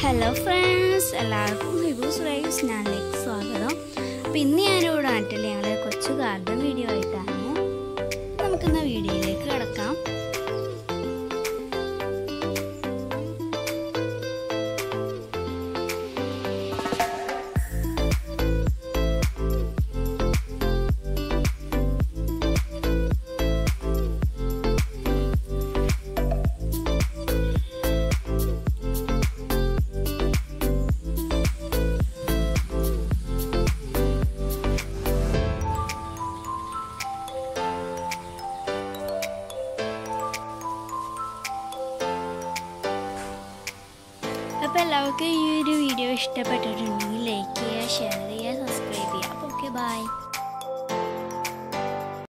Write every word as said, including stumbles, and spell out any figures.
Hello friends, എല്ലാവർക്കും ഹിബൂസ് റൈവ്സ് ചാനലിലേക്ക് സ്വാഗതം. അപ്പോൾ ഇന്ന് ഞാനിവിടെ നാട്ടിൽ ഞങ്ങളുടെ കൊച്ചു ഗാർഡൻ വീഡിയോ ആയിട്ടാണ്. നമുക്കിന്ന് വീഡിയോയിലേക്ക് കിടക്കാം. അപ്പോൾ എല്ലാവർക്കും ഈ ഒരു വീഡിയോ ഇഷ്ടപ്പെട്ടിട്ടുണ്ടെങ്കിൽ ലൈക്ക് ചെയ്യുക, ഷെയർ ചെയ്യുക, സബ്സ്ക്രൈബ് ചെയ്യുക. അപ്പോൾ ഓക്കെ, ബൈ.